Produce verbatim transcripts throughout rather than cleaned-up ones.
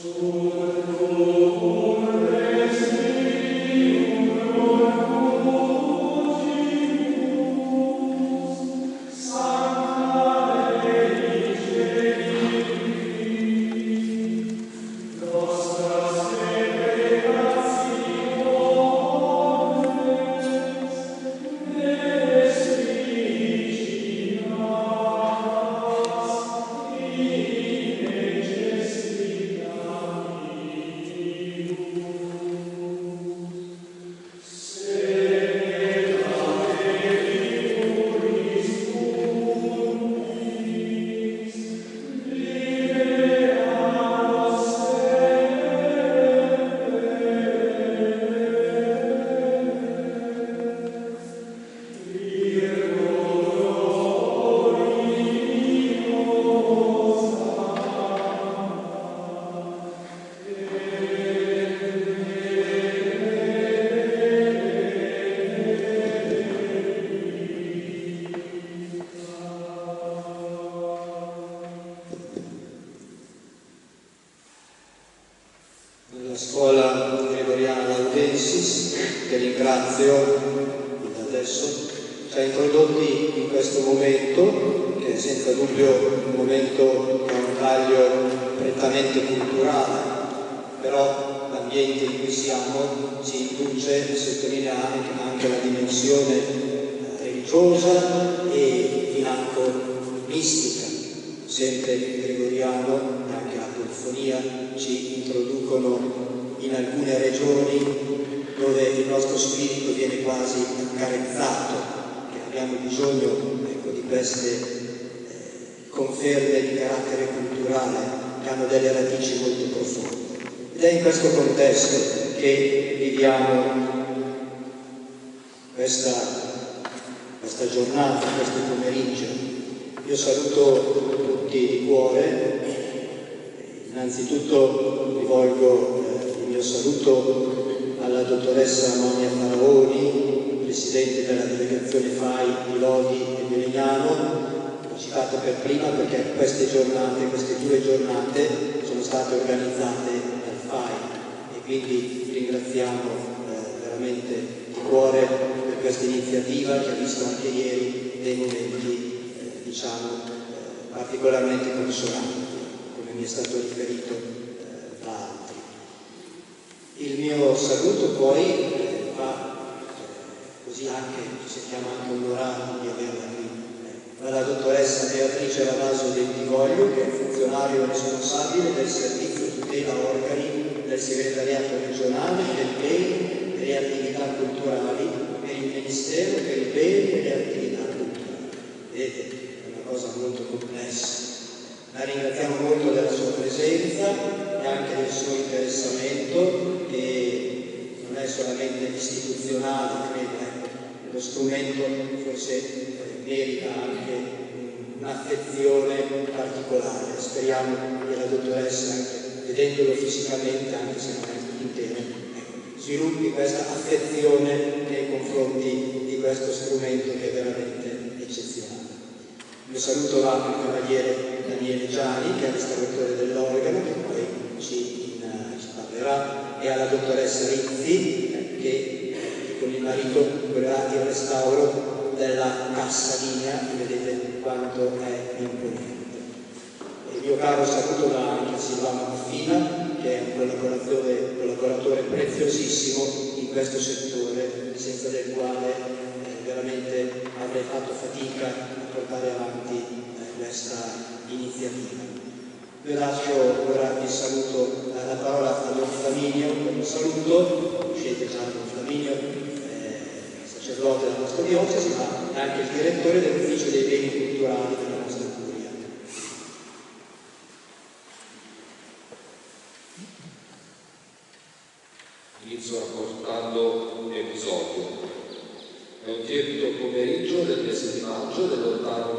Inizio raccontando un episodio. È un tiepido pomeriggio del mese di maggio del lontano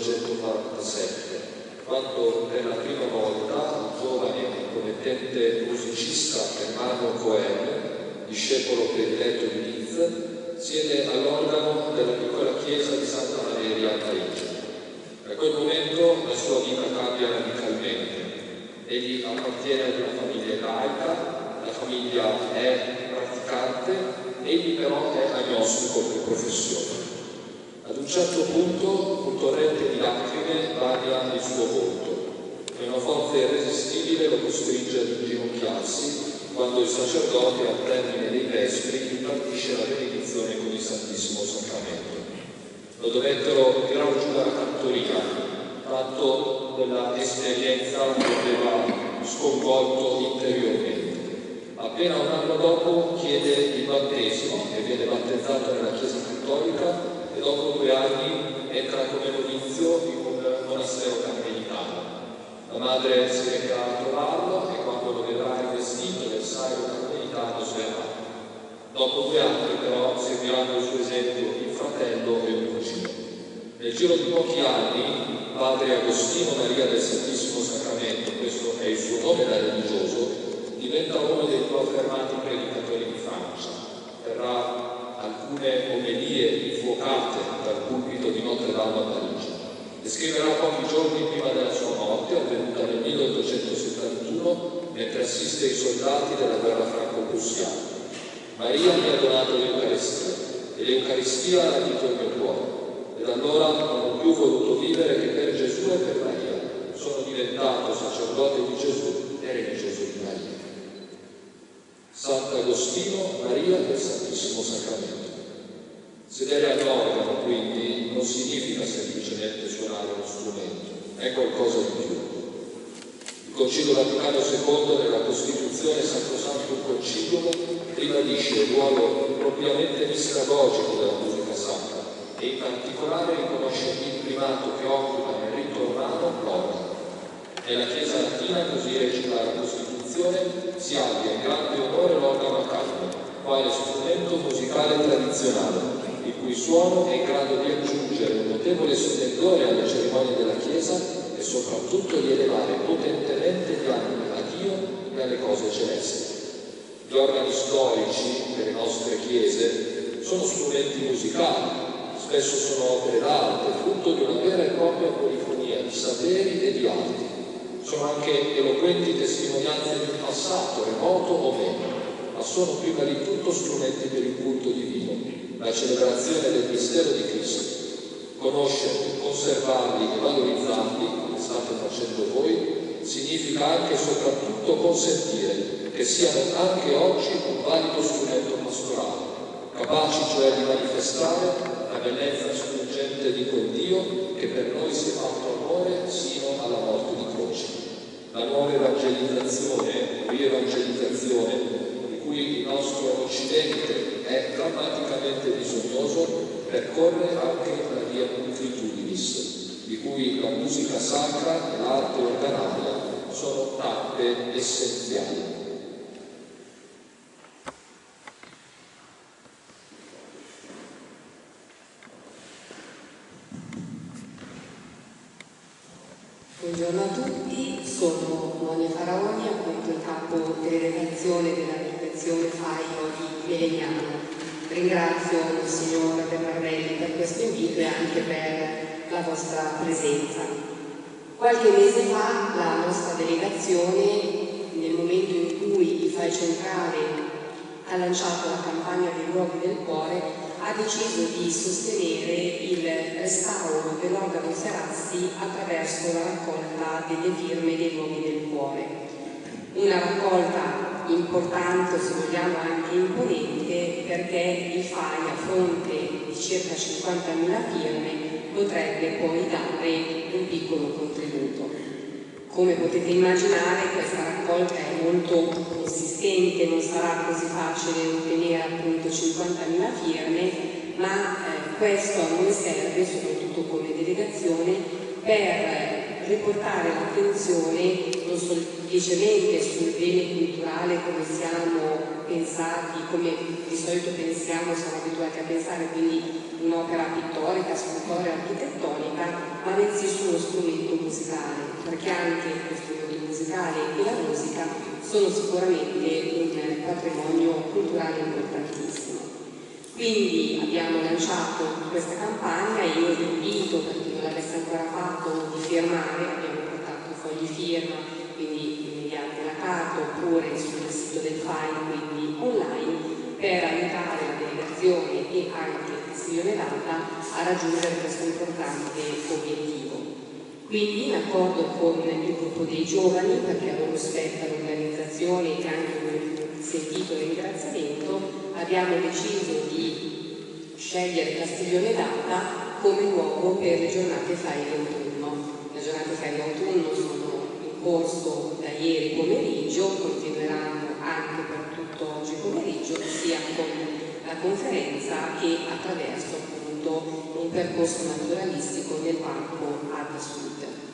milleottocentoquarantasette, quando per la prima volta un giovane e promettente musicista Ermanno Cohen, discepolo prediletto di Liszt, siede all'organo della piccola chiesa di Santa Valeria a Parigi. Da quel momento la sua vita cambia radicalmente. Egli appartiene ad una famiglia ebraica, la famiglia è praticante, egli però è agnostico per professione. Ad un certo punto un torrente di lacrime bagna il suo volto e una forza irresistibile lo costringe ad inginocchiarsi quando il sacerdote, al termine dei vespri, impartisce la benedizione con il Santissimo Sacramento. Lo dovettero tirar giù dalla cantoria, tanto quella esperienza lo aveva sconvolto interiormente. Appena un anno dopo chiede il battesimo e viene battezzato nella Chiesa Cattolica e dopo due anni entra come novizio in un monastero carmelitano. La madre si reca a trovarlo e quando lo vedrà investito del saio carmelitano sverrà. Dopo due anni però seguiranno il suo esempio il fratello e un cugino. Nel giro di pochi anni padre Agostino Maria del Santissimo Sacramento, questo è il suo nome da religioso, diventa uno dei più affermati predicatori di Francia. Terrà alcune omelie infuocate dal pulpito di Notre Dame a Parigi e scriverà pochi giorni prima della sua morte, avvenuta nel milleottocentosettantuno, mentre assiste i soldati della guerra franco-prussiana. Maria mi ha donato l'Eucaristia e l'Eucaristia ha radito il mio cuore. E da allora non ho più voluto vivere che per Gesù e per Maria. Sono diventato sacerdote di Gesù e religioso di Maria. Sant'Agostino Maria del Santissimo Sacramento. Sedere all'organo, quindi, non significa semplicemente suonare uno strumento, è qualcosa di più. Il Concilio Vaticano secondo, nella Costituzione Sacrosanctum Concilium, ribadisce il ruolo propriamente mistragogico della musica sacra e in particolare riconosce il primato che occupa nel rito romano l'organo. Nella Chiesa latina, così recita la Costituzione, si abbia in grande onore l'organo a caldo, quale strumento musicale tradizionale, il cui suono è in grado di aggiungere un notevole splendore alle cerimonie della Chiesa e soprattutto di elevare potentemente gli animi a Dio e alle cose celesti. Gli organi storici delle nostre chiese sono strumenti musicali, spesso sono opere d'arte, frutto di una vera e propria polifonia di saperi e di arti. Sono anche eloquenti testimonianze di un passato, remoto o meno, ma sono prima di tutto strumenti per il culto divino, la celebrazione del mistero di Cristo. Conoscerli, conservarli e valorizzarli, come state facendo voi, significa anche e soprattutto consentire che siano anche oggi un valido strumento pastorale, capaci cioè di manifestare la bellezza sfuggente di quel Dio che per noi si è fatto amore sino alla morte di croce. La nuova evangelizzazione, rievangelizzazione, di cui il nostro Occidente è drammaticamente bisognoso, percorre anche la via Multitudinis, di cui la musica sacra e l'arte organaria sono tappe essenziali. Buongiorno a tutti, sono Monia Faraoni, appunto il capo delegazione della delegazione Faio di Melegnano. Ringrazio il signor Bernardelli per questo invito e anche per la vostra presenza. Qualche mese fa la nostra delegazione, nel momento in cui il F A I centrale ha lanciato la campagna dei luoghi del cuore, ha deciso di sostenere il restauro dell'organo Serassi attraverso la raccolta delle firme dei luoghi del cuore. Una raccolta importante, se vogliamo anche imponente, perché il F A I, a fronte di circa cinquantamila firme, potrebbe poi dare un piccolo contributo. Come potete immaginare, questa raccolta è molto consistente, non sarà così facile ottenere appunto cinquantamila firme, ma eh, questo a noi serve, soprattutto come delegazione, per riportare l'attenzione non semplicemente sul bene culturale come siamo pensati, come di solito pensiamo, siamo abituati a pensare, quindi un'opera pittorica, scultorea, architettonica, ma bensì sullo strumento musicale, perché anche lo strumento musicale e la musica sono sicuramente un patrimonio culturale importantissimo. Quindi abbiamo lanciato questa campagna e io vi invito, per chi non l'avesse ancora fatto, di firmare. Abbiamo portato fogli firma, quindi oppure sul sito del F A I, quindi online, per aiutare la delegazione e anche Castiglione d'Adda a raggiungere questo importante obiettivo. Quindi, in accordo con il gruppo dei giovani, perché a loro spetta l'organizzazione e anche un sentito ringraziamento, abbiamo deciso di scegliere Castiglione d'Adda come luogo per le giornate F A I d'autunno. Le giornate F A I d'autunno sono in corso da ieri pomeriggio, continueranno anche per tutto oggi pomeriggio, sia con la conferenza che attraverso appunto un percorso naturalistico nel parco Adda Sud.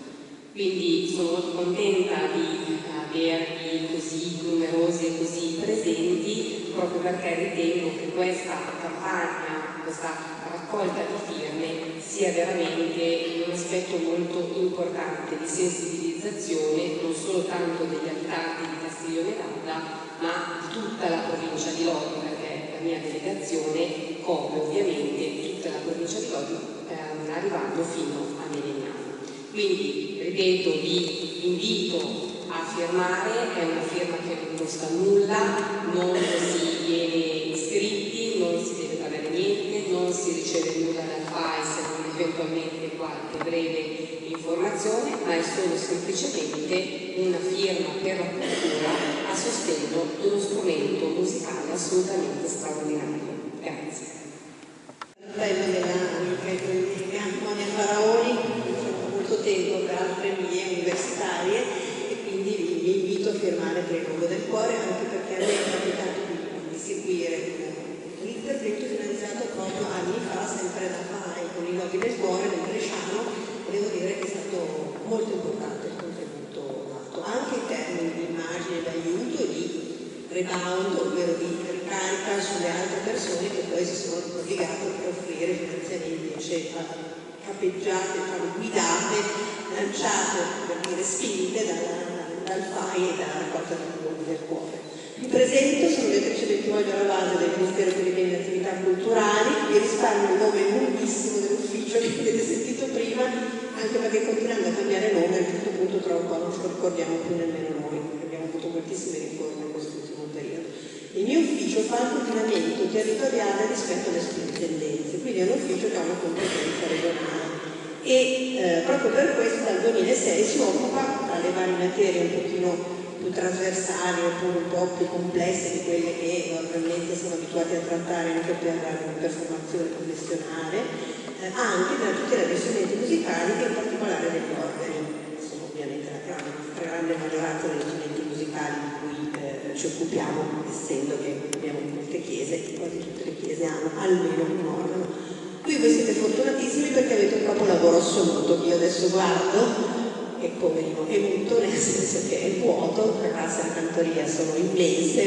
Quindi sono molto contenta di avervi così numerosi e così presenti, proprio perché ritengo che questa campagna, questa raccolta di firme sia veramente un aspetto molto importante di sensibilizzazione non solo tanto degli abitanti di Castiglione d'Adda, ma di tutta la provincia di Lodi, perché la mia delegazione copre ovviamente tutta la provincia di Lodi, ehm, arrivando fino a Melegnano. Quindi, ripeto, vi invito a firmare, è una firma che non costa nulla, non si viene iscritti, non si deve pagare niente, non si riceve nulla dal F A I se non eventualmente qualche breve informazione, ma è solo semplicemente una firma per la cultura a sostegno di uno strumento musicale assolutamente straordinario. Grazie. L'appello dell'amica e collega Monia Faraoni, molto tempo per altre mie universitarie, e quindi vi invito a firmare per il nome del cuore, anche perché a me è capitato di seguire un intervento finalizzato proprio anni fa, sempre da F A I, con i Loghi del Cuore del Bresciano, e devo dire che è stato molto importante il contributo dato, anche in termini di immagine d'aiuto e di rebound, ovvero di ricarica sulle altre persone che poi si sono prodigate per offrire finanziamenti invece capeggiate, guidate, lanciate, per dire spinte dal, dal F A I e dalla raccolta del cuore. Vi presento, sono Beatrice Bentivoglia Ravase del Ministero per i Beni e Attività Culturali, vi risparmio il nome lunghissimo dell'ufficio che avete sentito prima, anche perché continuando a cambiare nome a un certo punto tra un po' non ce lo ricordiamo più nemmeno noi, perché abbiamo avuto moltissime riforme in quest'ultimo periodo. Il mio ufficio fa il coordinamento territoriale rispetto alle sovrintendenze, quindi è un ufficio che ha una competenza regionale e eh, proprio per questo dal duemilasei si occupa, tra le varie materie un pochino più trasversali oppure un po' più complesse di quelle che normalmente siamo abituati a trattare anche per, per formazione professionale, eh, anche della tutela dei strumenti musicali e in particolare degli organi. Sono ovviamente la grande, la grande maggioranza degli strumenti musicali di cui eh, ci occupiamo, essendo che abbiamo molte chiese, quasi tutte le chiese hanno almeno un organo. Qui voi siete fortunatissimi perché avete un capolavoro assoluto che io adesso guardo e poverino è muto, nel senso che è vuoto, le classi della cantoria sono immense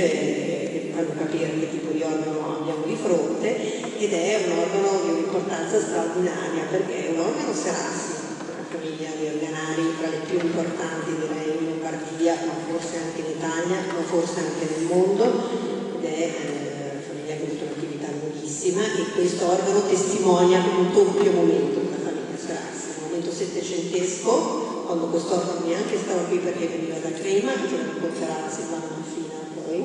e fanno capire che tipo di organo abbiamo di fronte, ed è un organo di un'importanza straordinaria perché è un organo Serassi, una famiglia di organari tra le più importanti direi in Lombardia, ma forse anche in Italia, ma forse anche nel mondo, ed è eh, una famiglia che ha avuto un'attività lunghissima e questo organo testimonia un doppio momento della famiglia Serassi, un momento settecentesco, quando quest'organo neanche stava qui perché veniva da Crema, che lo racconterà Silvana Maffina poi,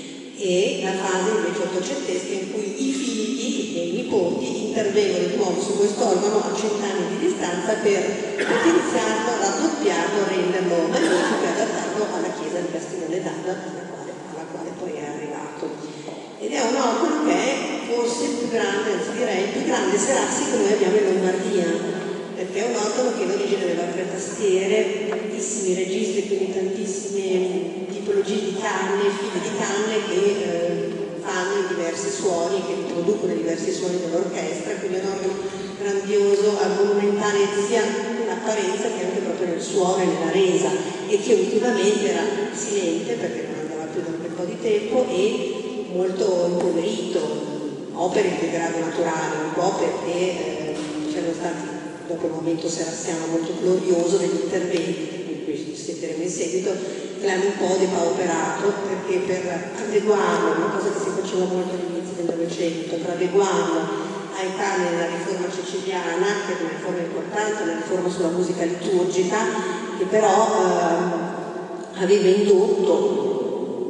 e la fase invece ottocentesca in cui i figli e i nipoti intervengono di nuovo su quest'organo a cent'anni di distanza per potenziarlo, raddoppiarlo, renderlo magnifico e adattarlo alla chiesa di Castiglione d'Adda, alla quale, alla quale poi è arrivato. Ed è un organo che è forse il più grande, anzi direi il più grande Serassi che noi abbiamo in Lombardia, perché è un organo che in origine aveva tre tastiere, tantissimi registri, quindi tantissime tipologie di canne, fili di canne che eh, fanno i diversi suoni, che riproducono i diversi suoni dell'orchestra, quindi è un organo grandioso, monumentale sia nell'apparenza che anche proprio nel suono e nella resa, e che ultimamente era silente perché non andava più da un bel po' di tempo e molto impoverito, opere di grado naturale, un po' perché eh, c'erano stati dopo il momento serassiano molto glorioso degli interventi, di cui sentiremo in seguito, che l'hanno un po' depauperato, perché per adeguarlo, una cosa che si faceva molto all'inizio del Novecento, per adeguarlo ai canoni della riforma siciliana, che è una riforma importante, una riforma sulla musica liturgica, che però eh, aveva indotto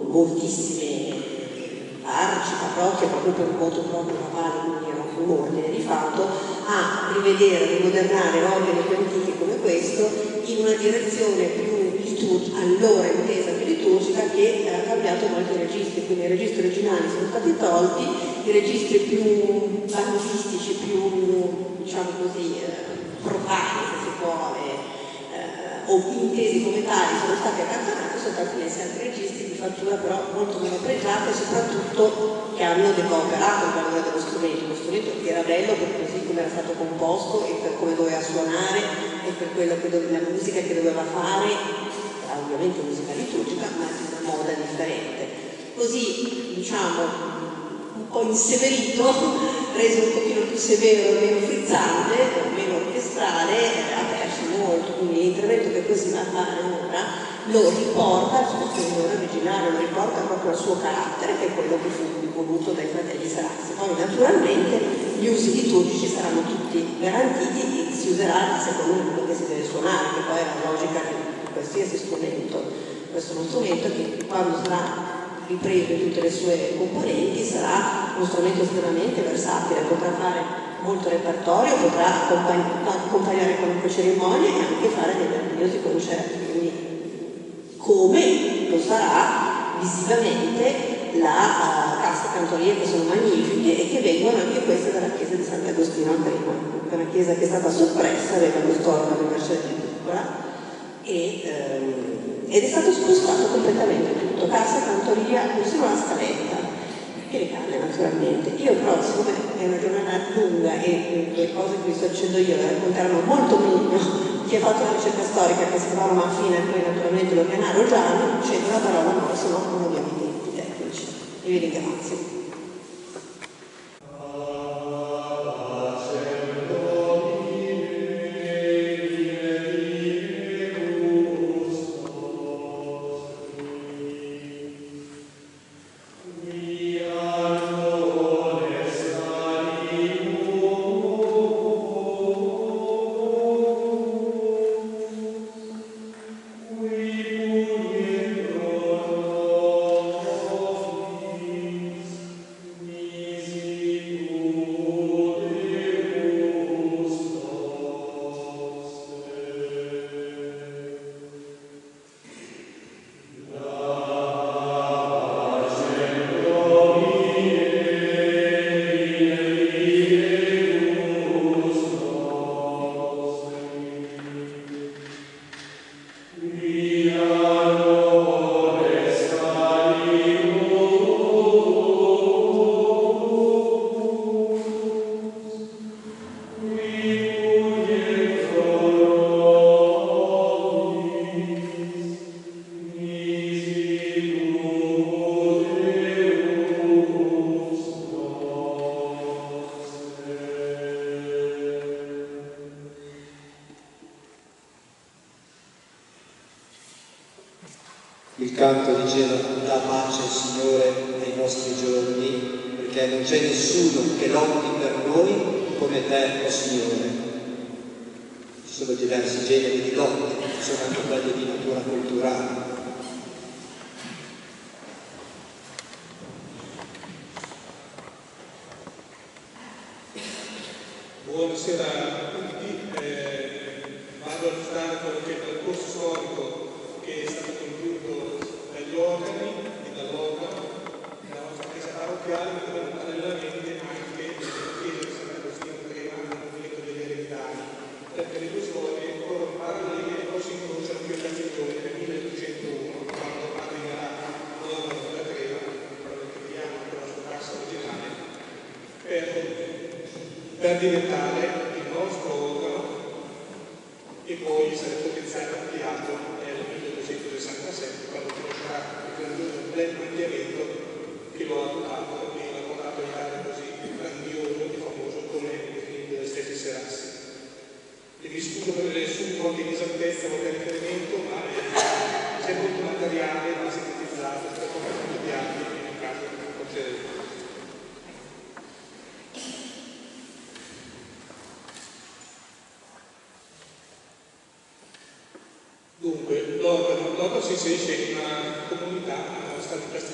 moltissime parroci, parrocchie, proprio per voto proprio papale, quindi era un ordine di fatto, a rivedere, rimodernare ordini più antichi come questo in una direzione più liturgica, allora intesa più liturgica, che ha cambiato molti registri, quindi i registri originali sono stati tolti, i registri più bandistici, più diciamo così eh, profani, se si può, eh, o intesi come tali sono stati accantonati, sono stati messi altri registri di fattura però molto meno pregiati e soprattutto che hanno depauperato il valore dello strumento, uno strumento che era bello per così come era stato composto e per come doveva suonare e per quella che dove, la musica che doveva fare, era ovviamente musica liturgica ma di una moda differente. Così diciamo un po' inseverito, reso un pochino più severo, meno frizzante, meno orchestrale, ha perso molto, quindi l'intervento che così va a fare ora lo riporta al suo splendore originale, lo riporta proprio al suo carattere, che è quello che fu voluto dai fratelli Sarassi. Poi naturalmente gli usi liturgici saranno tutti garantiti e si userà secondo quello che si deve suonare, che poi è la logica di qualsiasi strumento. Questo è uno strumento che quando sarà ripreso in tutte le sue componenti sarà uno strumento estremamente versatile, potrà fare molto repertorio, potrà accompagn- accompagnare qualunque cerimonia e anche fare dei meravigliosi concerti, quindi come lo sarà visivamente la uh, cassa cantorie, che sono magnifiche e che vengono anche queste dalla chiesa di Sant'Agostino a Crema, che è una chiesa che è stata soppressa, aveva quest'organo di Mercedes piccola e um, ed è stato spostato completamente tutto, cassa, cantoria, persino la scaletta, che le cade naturalmente. Io però, siccome è una giornata lunga e le cose che vi sto dicendo io le racconteranno molto meglio chi ha fatto la ricerca storica, che è Stefano Manfina e poi naturalmente l'Organaro Gianni, cedo la parola a noi, se no non abbiamo i tempi tecnici. E vi ringrazio. Il canto diceva: dà pace Signore nei nostri giorni, perché non c'è nessuno che lotti per noi come te, o Signore. Ci sono diversi generi di lotte, ci sono anche quelle di natura culturale. Buonasera a tutti, eh, vado a illustrare quello che è il percorso storico che è stato compiuto dagli organi e dall'organo della nostra chiesa parrocchiale, ma che parallelamente anche nella chiesa di Sant'Agostino a Crema nel movimento degli ereditari, perché le due storie corrono parallele e poi si incrociano più occasioni nel milleottocentouno, quando arriverà l'organo da Crema, quello che vediamo con la sua cassa originale, per, per diventare il nostro organo e poi sarà potenziato e ampliato nel milleduecentosessantasette, quando conoscerà il grandioso pleno ampliamento che lo ha dotato e l'ha portato a diventare così grandioso e famoso come definito dagli stessi Serassi. E vi scuso per le sue qualche disattezza, qualche riferimento, ma è sempre tutto materiale, ma sintetizzato, per come tutti anni, in un caso non concederemo. Dunque, l'organo si inserisce in una comunità, stati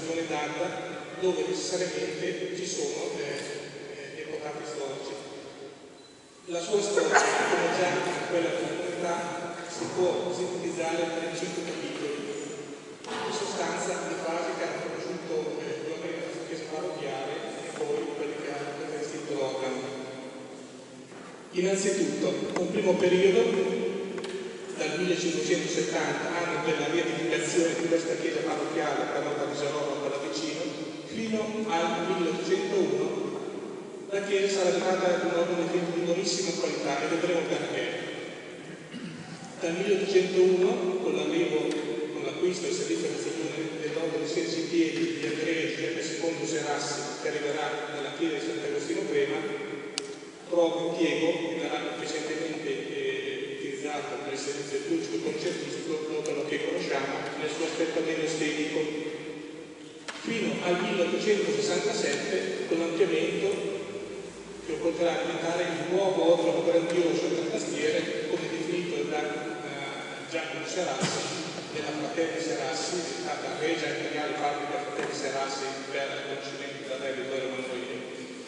determinata dove necessariamente ci sono eh, dei portati storici. La sua storia, come già in quella comunità, si può sintetizzare in cinque capitoli, in sostanza le fasi che hanno conosciuto eh, l'organizzazione della Chiesa parrocchiale e poi quelli che hanno presentato l'organo. Innanzitutto, un primo periodo, dal millecinquecentosettanta, anno della riedificazione di questa chiesa parrocchiale chiamata di Gerolamo Pallavicino, fino al milleottocentouno, la chiesa sarà arrivata ad un ordine di buonissima qualità e vedremo perché. Dal milleottocentouno, con l'arrivo, con l'acquisto e il servizio dell'ordine di sedici piedi di Andrea Giuseppe secondo Serassi, che arriverà nella chiesa di Sant'Agostino Crema, trova impiego che verrà precedentemente eh, utilizzato per il servizio liturgico concertistico, proprio quello che conosciamo, nel suo aspetto meno estetico, fino al milleottocentosessantasette, con l'ampliamento che porterà a diventare il nuovo organo grandioso per tastiere, come definito da uh, Giacomo Serassi, della Fratelli Serassi, stata regia imperiale fabbrica Fratelli Serassi per il riconoscimento della Re Vittorio Emanuele.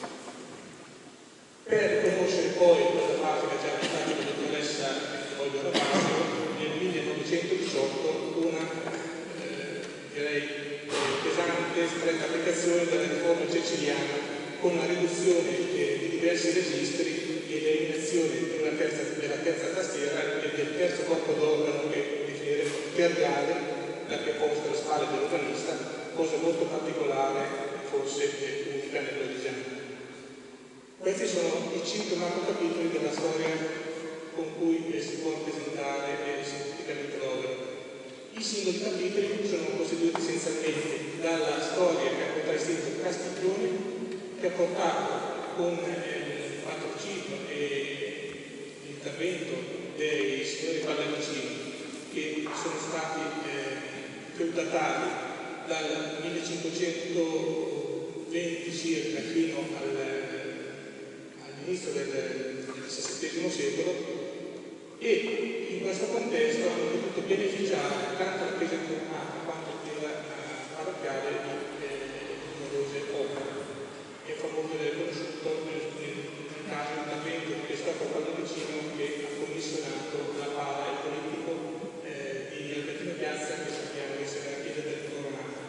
Per conoscere poi quella fase che già raccontato la dottoressa Olga Ravasio, nel millenovecentodiciotto una eh, direi eh, pesante stretta applicazione della riforma ceciliana, con la riduzione eh, di diversi registri e l'eliminazione della terza, della terza tastiera e del terzo corpo d'organo che definiremo tergale, perché posto alle spalle dell'organista, cosa molto particolare e forse eh, unica nell'origine. Questi sono i cinque macro capitoli della storia con cui eh, si può presentare eh, sinteticamente l'organo. I singoli capitoli sono costituiti essenzialmente dalla storia che ha contraddistinto Castiglione, che ha portato con il patrocinio e l'intervento dei signori Pallavicini, che sono stati eh, feudatari dal millecinquecentoventi circa fino al, all'inizio del diciassettesimo secolo, e in questo contesto hanno potuto beneficiare tanto la Chiesa Riformata quanto la Chiesa parrocchiale di eh, numerose opere. È famoso ed è conosciuto nel, nel caso di intervento di Cristoforo Pallavicino, che ha commissionato la pala e politico eh, di Albertino Piazza, che sappiamo essere la chiesa del Coronato.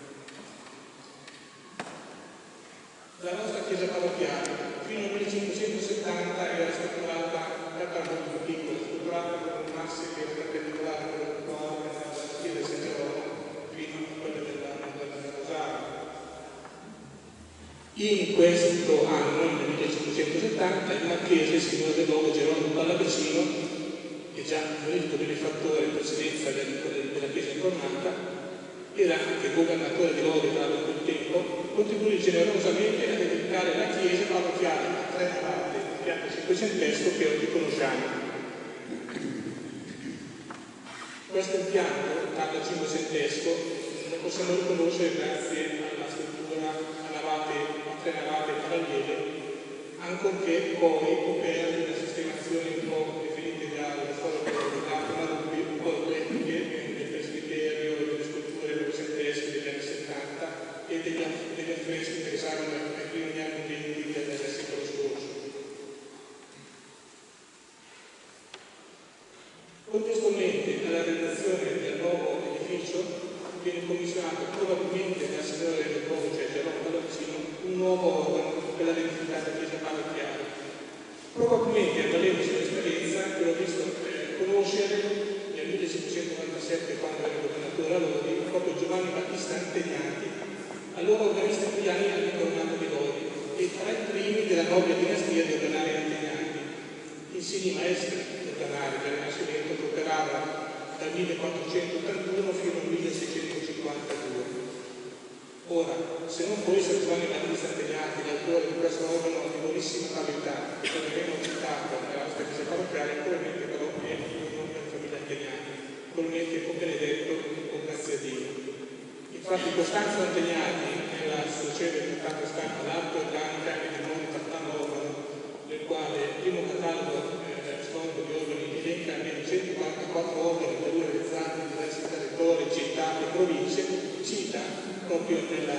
La nostra chiesa parrocchiale fino al millecinquecentosettanta era strutturata, era molto piccola, strutturata con un asse che era perpendicolare a quello che poi era la chiesa di San Gerolamo fino a quella della, della Rosario. In questo anno, nel millecinquecentosettanta, il marchese, il signore del Logo Gerolamo Pallavicino, che già molto benefattore in precedenza della Chiesa Incornata, era anche governatore di Lodi da quel tempo, contribuì generosamente a dedicare la Chiesa parrocchiale a tre navate di piano cinquecentesco che oggi conosciamo. Questo impianto, tardo cinquecentesco, lo possiamo riconoscere grazie alla struttura a navate tre navate parallele, ancorché poi opera di una sistemazione un po' definita dalla storia della Marubbi, un po' tecniche del presbiterio, delle sculture novecentesche degli anni settanta e degli, degli affreschi che risalgono ai primi anni venti del secolo scorso. Contestualmente alla realizzazione del nuovo edificio viene commissionato probabilmente dal signore del Logo, cioè Gerolamo Pallavicino, un nuovo organo per la verificata chiesa parrocchiale. Probabilmente, avvalendosi dell'esperienza che ho visto eh, conoscere nel millecinquecentonovantasette, quando era governatore a Lodi, proprio Giovanni Battista Antegnati, allora organista italiani all'Incornato di Lodi, e tra i primi della nobile dinastia di organari Antegnati, insigni maestri organari del Rinascimento che operavano dal millequattrocentottantuno fino al milleseicentocinquantadue. Ora, se non fosse Giovanni Battista Antegnati, l'autore di questo organo di buonissima qualità, che abbiamo citato nella nostra chiesa parrocchiale, probabilmente però è uno della famiglia Antegnati, probabilmente con Benedetto o grazie a Dio. Infatti Costanzo Antegnati, nella sua celebre trattata stampa L'arte organica e il mondo trattando organo, nel quale il primo catalogo eh, storico di organi elenca almeno centoquarantaquattro organi da lui realizzati in diversi territori, città e province, cita proprio nella,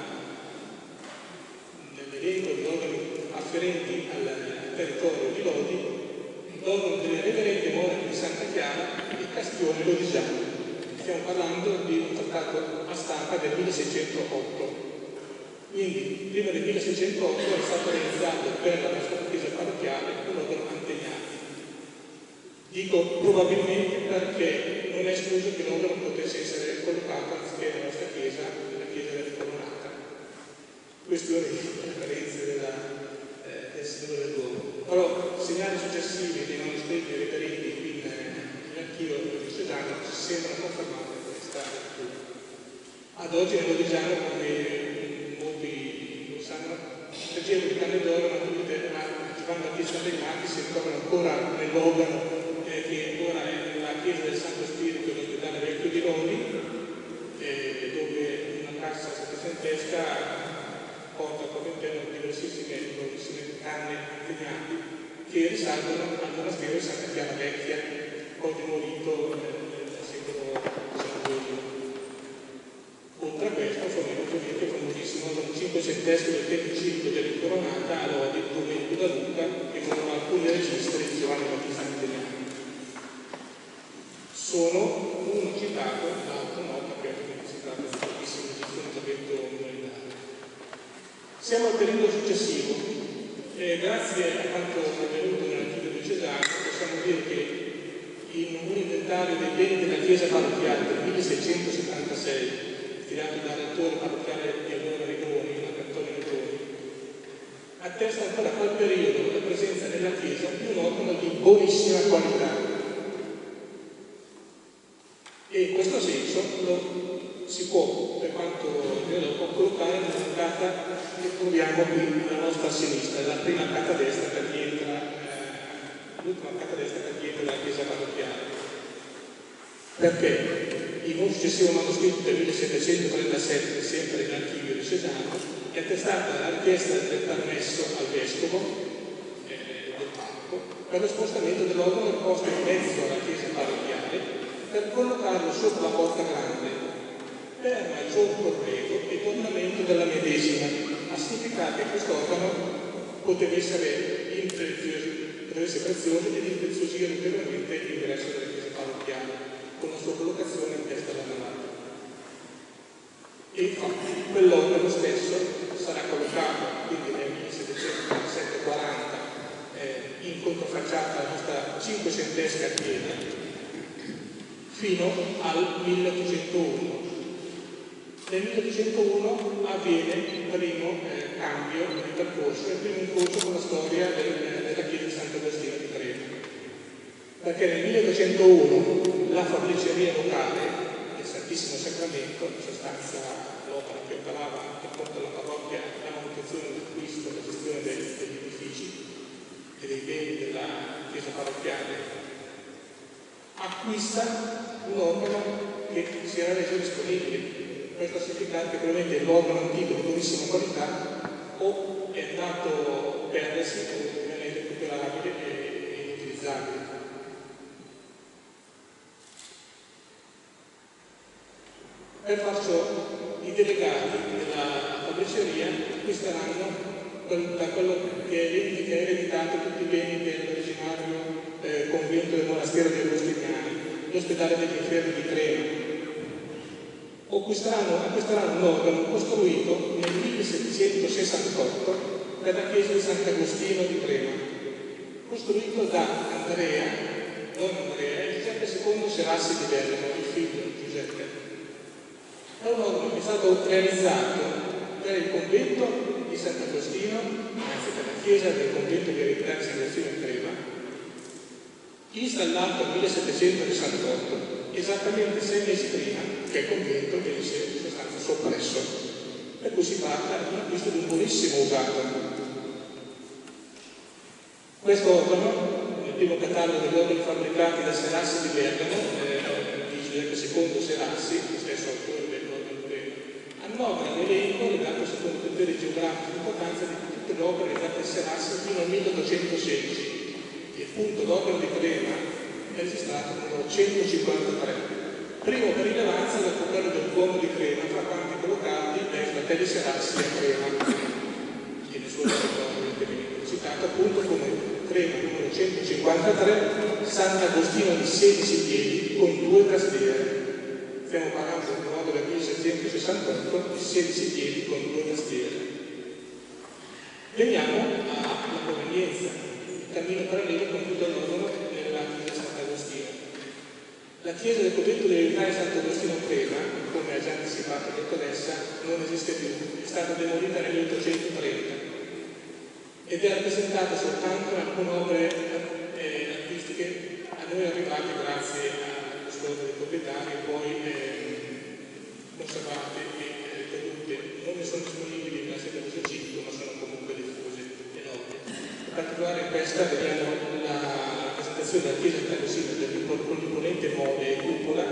nell'elenco di organi afferenti al, al territorio di Lodi, l'organo delle reverende monache di Santa Chiara e Castione Lodigiano. Stiamo parlando di un trattato a stampa del milleseicentotto. Quindi prima del milleseicentotto è stato realizzato per la nostra chiesa parrocchiale un organo anteniano. Dico probabilmente perché non è escluso che l'organo potesse essere collocato anziché nella nostra chiesa, nella chiesa della Coronata. Questione di preferenze della, eh, del Signore del Duomo. Però segnali successivi dei manoscritti reperiti in, in archivio diocesano sembrano confermare questa lettura. Ad oggi nel Lodigiano, come molti lo sanno, pregevoli di canne d'oro che vanno a Chiesa dei Matti si ritrovano ancora nell'organo eh, che ora è nella chiesa del Santo Spirito dell'ospedale vecchio di Lodi, eh, dove una cassa settecentesca porta proprio interno diversissime, diversissime canne antenati che risalgono al monastero di Santa Chiara Vecchia, poi demolito nel secolo diciannove. Oltre a questo, ovviamente famosissimo il cinquecentesco del Tempio dell'Incoronata a Lodi, documento da Luca, che con alcuni registri di Giovanni Battista Antoniano. Sono uno citato, l'altro no, perché si tratta di pochissimi registri, non avendo minoritario. Siamo al periodo successivo e grazie a quanto avvenuto nell'archivio diocesano possiamo dire che in un inventario dei beni della chiesa parrocchiale del milleseicentosettantasei tirato dal rettore parrocchiale di allora Rigoni, Antonio Rigoni, attesta ancora a quel periodo la presenza nella chiesa di un organo di buonissima qualità. E in questo senso lo si può, per quanto lo può collocare nella carta che troviamo qui alla nostra sinistra, la prima carta destra per chi entra, eh, l'ultima carta destra per chi entra nella chiesa parrocchiale. Perché in un successivo manoscritto del millesettecentotrentasette, sempre in archivio diocesano, è attestata la richiesta del permesso al vescovo eh, del parco per lo spostamento dell'organo posto in mezzo alla chiesa parrocchiale per collocarlo sopra la porta grande per maggior corredo e ornamento della medesima, a significare che quest'organo poteva essere prezioso ed impreziosire ulteriormente l'ingresso della chiesa parrocchiale con la sua collocazione in testa alla navata. E infatti quell'organo stesso sarà collocato quindi nel millesettecentosette quaranta eh, in controfacciata alla nostra cinquecentesca chiesa fino al milleottocentouno. Nel milleottocentouno avviene il primo eh, cambio di percorso, il primo incontro con la storia del, della chiesa di Sant'Agostino di Crema. Perché nel milleottocentouno la fabbriceria locale del Santissimo Sacramento, in sostanza l'opera che operava che porta alla parrocchia la manutenzione dell'acquisto e la gestione degli, degli edifici e dei beni della chiesa parrocchiale, acquista un organo che si era reso disponibile. Questo significa che probabilmente l'organo antico di buonissima qualità o è andato a perdersi o non è recuperabile e inutilizzabile. Per farcio i delegati della fabbriceria acquisteranno da quello che è ereditato tutti i beni dell'originario eh, convento del monastero dei Agostiniani, l'ospedale degli infermi di Crema. Acquisteranno, acquisteranno un organo costruito nel millesettecentosessantotto per la chiesa di Sant'Agostino di Crema, costruito da Andrea, don Andrea e Giuseppe secondo Serassi di Bergamo, il figlio di Giuseppe. È un organo che è stato realizzato per il convento di Sant'Agostino, anzi per la chiesa del convento di eredità di Sant'Agostino di Crema, installato nel millesettecentosessantotto, esattamente sei mesi prima che il convento venisse in sostanza soppresso, per cui si tratta di un acquisto di un buonissimo usato. Questo organo, nel primo catalogo degli organi fabbricati da Serassi di Bergamo, eh, di Giuseppe secondo Serassi, lo stesso autore dell'organo Crema, annovera l'elenco legato secondo criteri geografici di importanza di tutte le opere realizzate da Serassi fino al milleottocentosedici. E appunto l'organo di Crema è registrato numero centocinquantatré, primo per rilevanza dopo quello del Duomo di Crema, tra quanti collocati fratelli Serassi a Crema, e nel suo territorio che viene citato appunto come Crema numero centocinquantatré, Sant'Agostino di sedici piedi con due tastiere. Stiamo parlando di nuovo del millesettecentosessantotto, di sedici piedi con due tastiere. Veniamo alla provenienza, il cammino parallelo con tutto l'organo nella chiesa Sant'Agostino. La chiesa del convento delle Verità di Sant'Agostino a Crema, come ha già anticipato la dottoressa, non esiste più, è stata demolita nel milleottocentotrenta ed è rappresentata soltanto in alcune opere eh, artistiche a noi arrivate grazie allo sforzo dei proprietari e poi eh, conservate e eh, tenute. Non ne sono disponibili nella sede museo civico, ma sono comunque diffuse e note. In particolare in questa vediamo la rappresentazione della chiesa Sant'Agostino con l'imponente mole e cupola,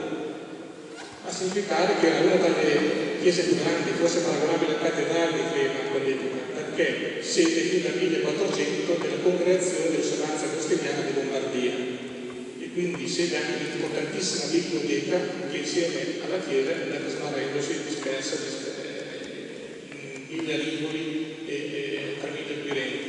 a significare che era una delle chiese più grandi, forse paragonabile alla cattedrale di Crema a quell'epoca, perché sede fino al millequattrocento della congregazione dell'osservanza agostiniana di Lombardia e quindi sede anche di un'importantissima biblioteca che insieme alla chiesa è andata smarrendosi dispersa in mille rivoli e, e tra mille acquirenti.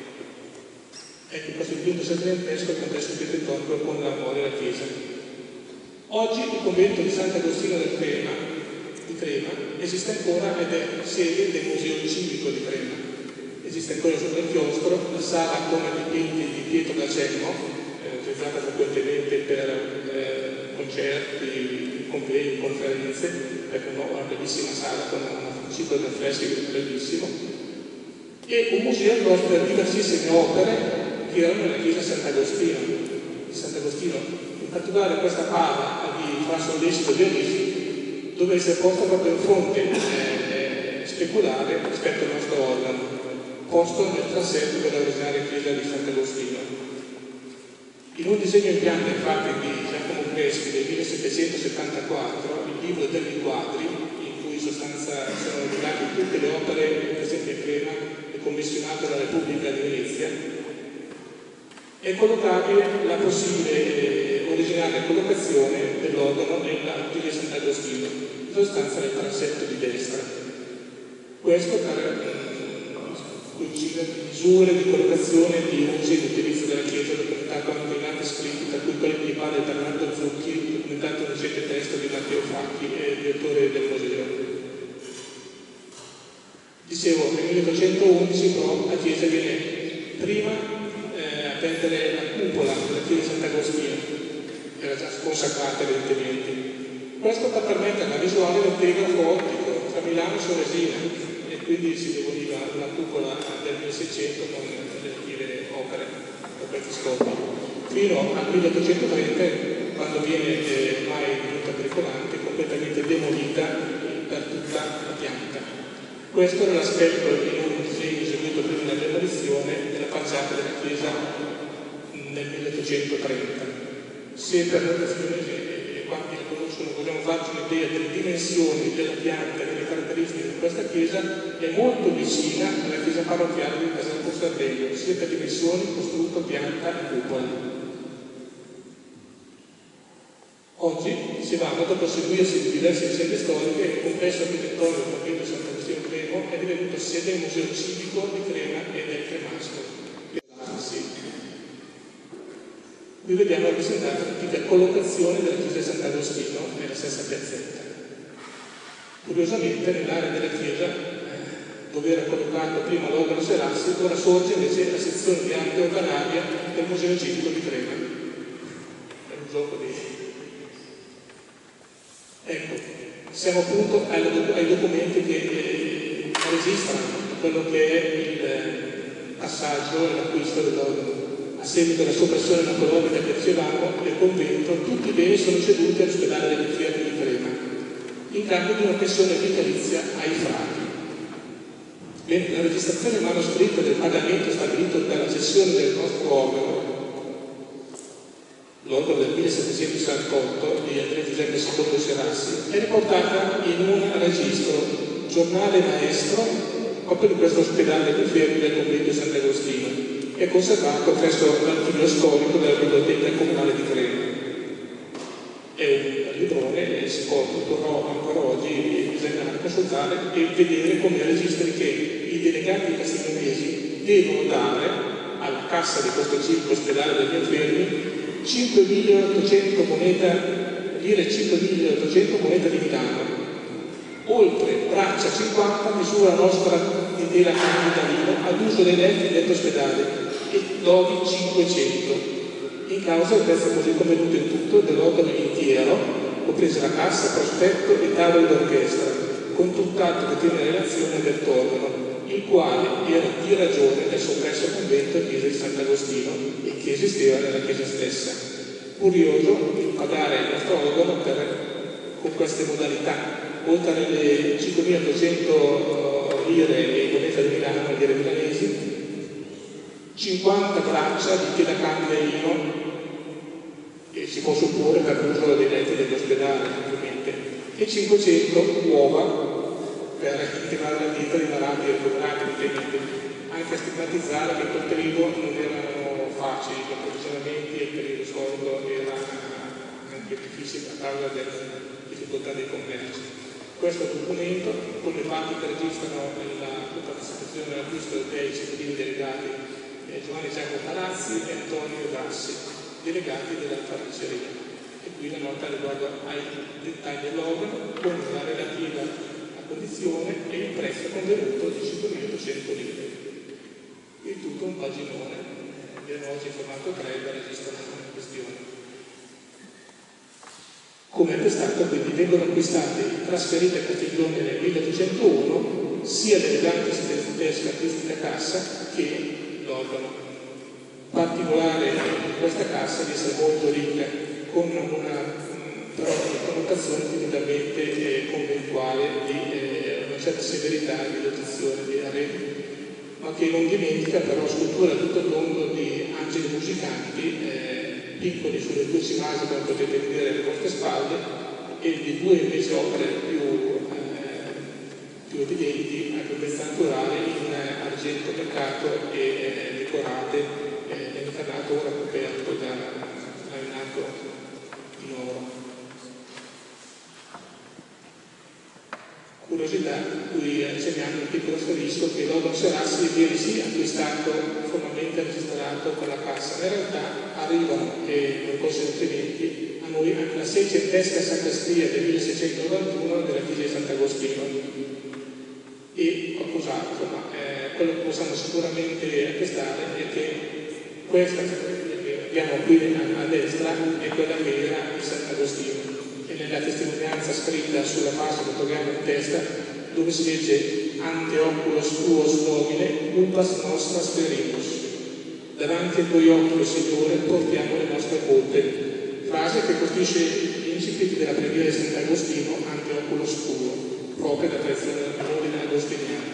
Ecco, questo dipinto settecentesco il contesto architettonico con la mole della chiesa. Oggi il convento di Sant'Agostino del Crema, di Crema esiste ancora ed è sede del Museo Civico di Crema. Esiste ancora sopra il chiostro la sala con dipinti di Pietro da Cemmo, eh, utilizzata frequentemente per eh, concerti, convegni, conferenze, perché no, una bellissima sala con un ciclo di affreschi bellissimo, e un museo che ospita diversissime opere che erano nella chiesa Sant'Agostino, di Sant'Agostino. In particolare questa pala di Fra Sollecito Dionisi dove si è posto proprio in fronte eh, speculare rispetto al nostro organo, posto nel transetto dell'originaria chiesa di Sant'Agostino. In un disegno in pianta infatti di Giacomo Crespi del millesettecentosettantaquattro, il libro degli quadri, in cui in sostanza sono rivelate tutte le opere presenti in Crema e commissionate dalla Repubblica di Venezia, è collocabile la possibile originale collocazione dell'organo nella chiesa Sant'Agostino, in sostanza nel transetto di destra. Questo per coincidere di misure di collocazione di usi e di utilizzo della chiesa, documentato anche in atti scritti, tra cui quelli di padre Bernardo Zucchi, documentato nel recente testo di Matteo Facchi, direttore del museo. Dicevo, nel milleottocentoundici però la chiesa viene prima eh, a perdere la cupola della chiesa Sant'Agostino, era già consacrata evidentemente. Questo per permettere la visuale del telegrafo ottico tra Milano e Soresina, e quindi si demoliva una cupola del milleseicento con le relative opere per questi scopi, fino al milleottocentotrenta, quando viene eh, mai divenuta pericolante, completamente demolita per tutta la pianta. Questo era l'aspetto in un disegno eseguito prima della demolizione della facciata della chiesa nel milleottocentotrenta. Se per notazione e quanti la conoscono vogliamo farci un'idea delle dimensioni della pianta e delle caratteristiche di questa chiesa, è molto vicina alla chiesa parrocchiale di Casal Postardello, sia per dimensioni, costruito, pianta e cupola. Oggi, dicevamo, dopo seguirsi di diverse vicende storiche, il complesso architettonico del convento di Sant'Agostino Cremo è divenuto sede del Museo Civico di Crema e del Cremasco. Qui vediamo rappresentata l'antica collocazione della chiesa di Sant'Agostino nella stessa piazzetta. Curiosamente, nell'area della chiesa, eh, dove era collocato prima l'organo Serassi, ora sorge invece la sezione di arte organaria del Museo Civico di Crema. È un gioco di... Ecco, siamo appunto ai, ai documenti che eh, registrano quello che è il eh, passaggio e l'acquisto dell'organo. A seguito della soppressione napoleonica che dicevamo del convento, tutti i beni sono ceduti all'ospedale dell'inferno di Crema, in cambio di una pensione vitalizia ai frati. Bene, la registrazione manoscritta del pagamento stabilito dalla cessione del nostro organo, l'organo del millesettecentosessantotto di Andrea Giuseppe secondo Serassi, è riportata in un registro, giornale maestro, proprio di questo ospedale dell'inferno del convento di Sant'Agostino, è conservato presso l'archivio storico della biblioteca comunale di Crema. È un librone e si può tuttora ancora oggi esaminare questo ascoltare e vedere come registri che i delegati castiglionesi devono dare alla cassa di questo circo ospedale degli infermi cinquemilaottocento moneta lire, cinquemilaottocento moneta di Milano, oltre braccia cinquanta misura nostra intera candida ad uso dei letti dell'ospedale e dodi cinquecento. In causa il pezzo così come venuto in tutto dell'organo intero, compresa la cassa, prospetto e tavolo d'orchestra, con tutt'altro che tiene relazione del organo, il quale era di ragione del soppresso convento e chiesa di Sant'Agostino e che esisteva nella chiesa stessa. Curioso di pagare il nostro organo per, con queste modalità, oltre alle cinquemilaottocento lire e moneta di Milano, lire milanesi, cinquanta braccia di tela candida ino, che si può supporre per l'uso dei letti dell'ospedale, ovviamente, e cinquecento uova per intimare la vita di malati e recuperati, ovviamente, anche a stigmatizzare che in quel periodo non erano facili gli approvvigionamenti e il periodo storico era anche difficile a causa delle difficoltà dei commerci. Questo documento, con le parti che registrano nella, tutta la situazione dell'acquisto dei cittadini delegati eh, Giovanni Giacomo Palazzi e Antonio Grassi, delegati della farmaceria. E qui la nota riguardo ai dettagli dell'organo con la relativa condizione e il prezzo convenuto di cinquemilaottocento lire. Il tutto un paginone. Abbiamo oggi in formato tre per registrare la questione. Come attestato, quindi, vengono acquistati e trasferiti a Castiglione nel milleottocentouno sia l'elegante settecentesca artistica cassa che l'organo. Particolare di questa cassa di essere molto ricca, con una però una connotazione tipicamente eh, conventuale di eh, una certa severità di dotazione di arredi, ma che non dimentica però scultura a tutto tondo di angeli musicanti, eh, piccoli sulle due cimasi come potete vedere alle vostre spalle, e di due invece opere più, eh, più evidenti, anche in bellezza naturale, in eh, argento peccato e eh, decorate eh, nell'incarnato ora coperto da laminato in oro. Curiosità, qui accenniamo un piccolo asterisco che l'organo Serassi viene sì acquistato formalmente registrato con la cassa, ma in realtà arrivano, e nel corso dei documenti, a noi anche la seicentesca sacrestia del milleseicentonovantuno della chiesa di Sant'Agostino e qualcos'altro, ma eh, quello che possiamo sicuramente attestare è che questa sacrestia che abbiamo qui a, a destra è quella che era di Sant'Agostino. E nella testimonianza scritta sulla fascia che troviamo in testa, dove si legge ante oculos tuos domine, ulpas nostra sperimus. Davanti ai tuoi occhi, Signore, portiamo le nostre colpe. Frase che costituisce l'incipit della preghiera di Sant'Agostino ante oculos tuo, proprio da tradizione dell'ordine agostiniana.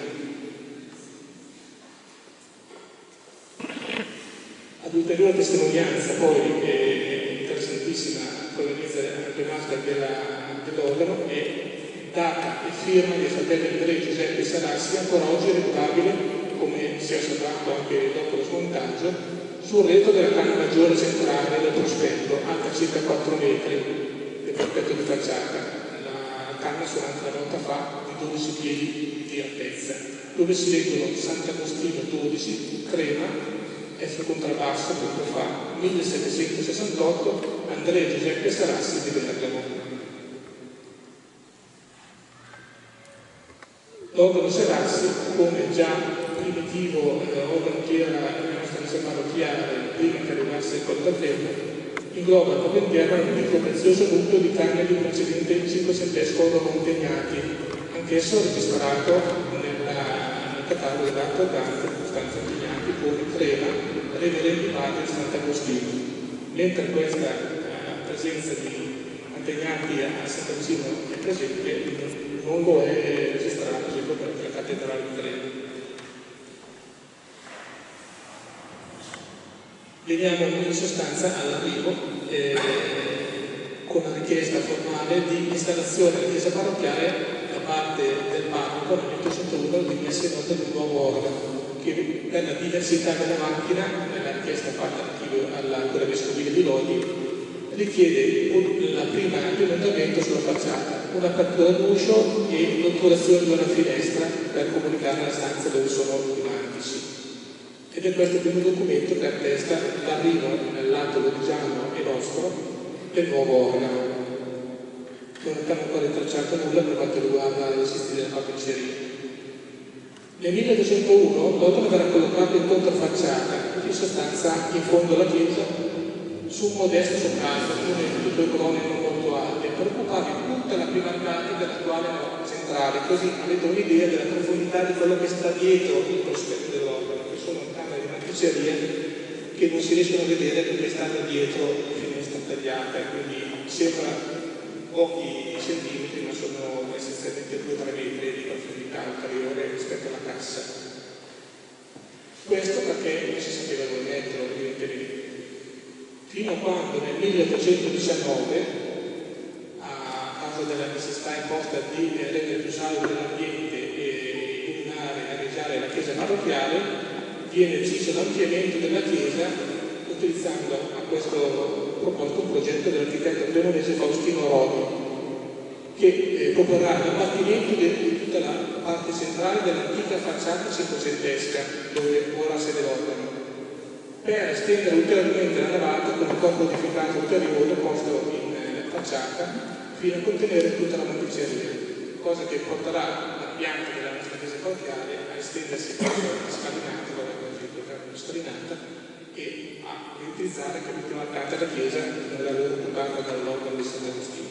Ad ulteriore testimonianza, poi, eh, interessantissima, provenienza anche nostra dell'organo è data e firma dei fratelli Andrea Giuseppe Sarassi, ancora oggi rilevabile, come si è osservato anche dopo lo smontaggio, sul retro della canna maggiore centrale del prospetto, alta circa quattro metri del prospetto di facciata. La canna suonata una volta fa di dodici piedi di altezza, dove si leggono Sant'Agostino dodici, crema, F contrabbasso, punto fa, millesettecentosessantotto, Andrea Giuseppe Sarassi di Bergamo. L'organo Sarassi, come già primitivo eh, organo che era nella nostra messa parrocchiale prima che arrivasse il Coltafermo, ingloba al proprio interno un piccolo prezioso nucleo di carne di un precedente cinquecentesco organo Impegnati, anch'esso registrato nella, nel catalogo dell'Arte Organica di Costanza Impegnati come crema reverendi padre di Sant'Agostino, mentre questa eh, presenza di Impegnati a Sant'Agostino è presente, non lo è registrato, per esempio, per la cattedrale di Trento. Veniamo in sostanza all'arrivo eh, con la richiesta formale di installazione della chiesa parrocchiale da parte del parroco nel milleottocentouno di messa in opera di un nuovo organo che per la diversità della macchina, nella richiesta fatta alla Curia Vescovile di Lodi, richiede la prima, il primo andamento sulla facciata un'apertura d'uscio e l'otturazione di una finestra per comunicare la stanza dove sono i mantici. Ed è questo il primo documento che attesta l'arrivo nel lato lodigiano e nostro del nuovo organo. Non abbiamo ancora intracciato nulla per quanto riguarda i sistemi della fabbriceria. Nel milleduecentouno l'organo verrà collocato in controfacciata, in sostanza in fondo alla chiesa, su un modesto socalco, con due colonne non molto alte, per occupare tutta la prima parte dell'attuale navata centrale, così avete un'idea della profondità di quello che sta dietro il prospetto dell'organo, che sono camere di matriceria che non si riescono a vedere perché stanno dietro la finestra tagliata, e quindi sembra pochi centimetri, ma sono essenzialmente due o tre metri di profondità ulteriore rispetto alla cassa. Questo perché non si sapeva dove metterlo, evidentemente. Fino a quando nel milleottocentodiciannove, a causa della necessità imposta di rendere più salvo l'ambiente e illuminare e areggiare la chiesa parrocchiale, viene deciso l'ampliamento della chiesa utilizzando a questo proposito un progetto dell'architetto cremonese Faustino Rodi, che eh, proporrà l'abbattimento di tutta la parte centrale dell'antica facciata cinquecentesca, dove ora sede l'organo, per estendere ulteriormente la navata con un corpo edificato ulteriore posto in eh, facciata fino a contenere tutta la matriceria, cosa che porterà la pianta della nostra chiesa parrocchiale a estendersi verso la scalinata, dove è una scalinata, e a riutilizzare che l'ultima parte della chiesa non era occupata dall'organo di Sant'Agostino.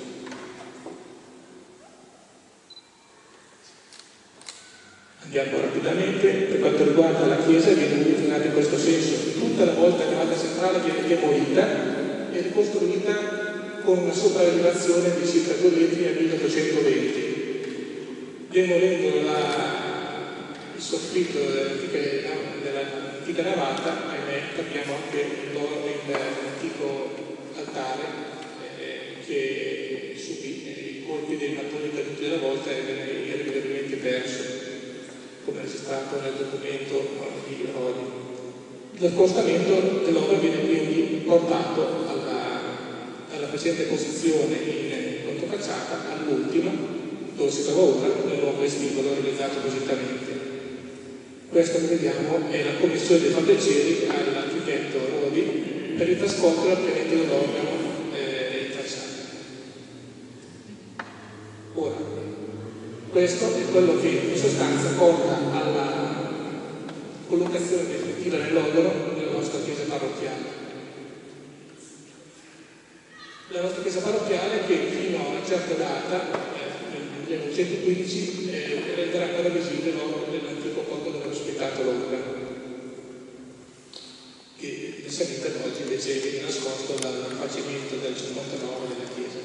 Andiamo rapidamente. Per quanto riguarda la chiesa, viene modificata in questo senso: tutta la volta navata centrale viene demolita e ricostruita con una sopraelevazione di circa due metri nel milleottocentoventi, demolendo la, il soffitto dell'antica, dell'antica navata. Ahimè, abbiamo anche l'antico altare eh, che subì eh, i colpi dei mattoni caduti della volta e venne irrimediabilmente perso, come registrato nel documento di Rodi. L'accostamento dell'opera viene quindi portato alla, alla precedente posizione in controfacciata, all'ultima, dove si trova ora nel nuovo vestibolo realizzato appositamente. Questa che vediamo è la commissione dei fabbricieri all'architetto Rodi per il trasporto e l'ampliamento dell'organo eh, in facciata. Ora, questo è quello che in sostanza porta alla collocazione definitiva nell'organo della nostra chiesa parrocchiale. La nostra chiesa parrocchiale che fino a una certa data, eh, nel millenovecentoquindici, eh, renderà ancora visibile l'organo dell'antico corpo dove era ospitato l'organo, che inizialmente oggi invece viene nascosto dal facimento del cinquantanove della chiesa.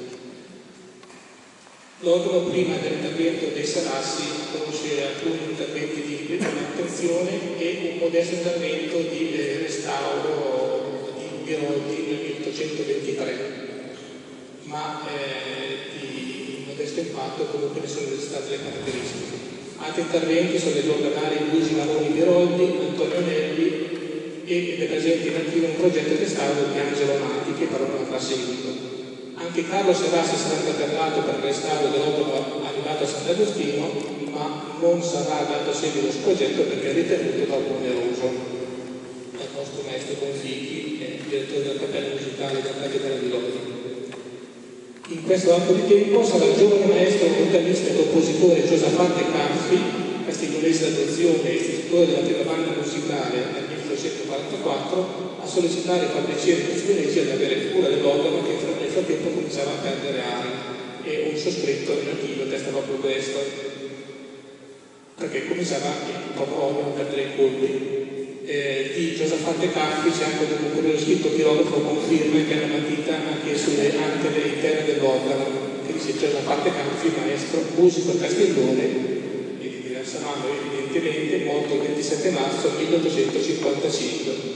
L'organo prima dell'intervento dei Sarassi conosce alcuni interventi di manutenzione e un modesto intervento di eh, restauro di Biroldi nel milleottocentoventitré, ma eh, di modesto impatto comunque ne sono registrate le caratteristiche. Altri interventi sono degli organari Luigi Maroni Biroldi, Antonio Nelli, ed è presente in attivo un progetto di restauro di Angelo Nati che però non avrà seguito. Anche Carlo Serassi sarà interpellato per il restauro dell'organo arrivato a Sant'Agostino, ma non sarà dato seguito al progetto perché è ritenuto troppo oneroso dal nostro maestro Bonfichi, direttore della cappella musicale della cattedrale di Lodi. In questo arco di tempo sarà il giovane maestro organista e compositore Giosafate Caffi, castigliolese d'adozione e istitutore della prima banda musicale nel millenovecentoquarantaquattro, a sollecitare i fabbricieri castigliolesi ad avere cura dell'organo che nel frattempo cominciava a perdere aria, e un sospetto relativo testa proprio questo, perché cominciava il povero organo a perdere i colpi. Eh, di Giosafate Caffi c'è anche un curioso scritto chirografo con firme che è una matita anche sulle antenne interne dell'organo, che dice Giosafate Caffi, maestro, musico castiglione e di diversa mano evidentemente, morto il ventisette marzo milleottocentocinquantacinque.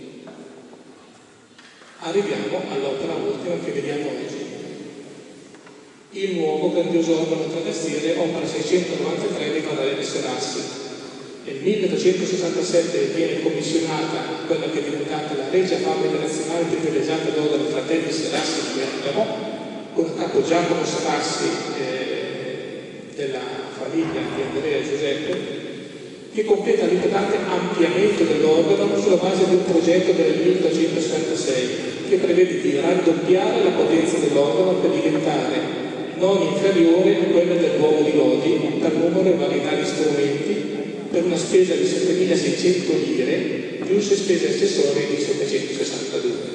Arriviamo all'opera ultima che vediamo oggi. Il nuovo grandioso organo tragastiere, opera seicentonovantatré di Valeriano Serassi. Nel milleottocentosessantasette viene commissionata quella che è diventata la Regia Fabbrica Nazionale Privilegiata d'Organo Fratelli Serassi di Bergamo, con a capo Giacomo Sarassi eh, della famiglia di Andrea Giuseppe, che completa l'importante ampliamento dell'organo sulla base di un progetto del milleottocentosessantasei che prevede di raddoppiare la potenza dell'organo per diventare non inferiore a quella dell'uomo di Lodi per numero e varietà di strumenti, per una spesa di settemilaseicento lire più se spese accessorie di settecentosessantadue.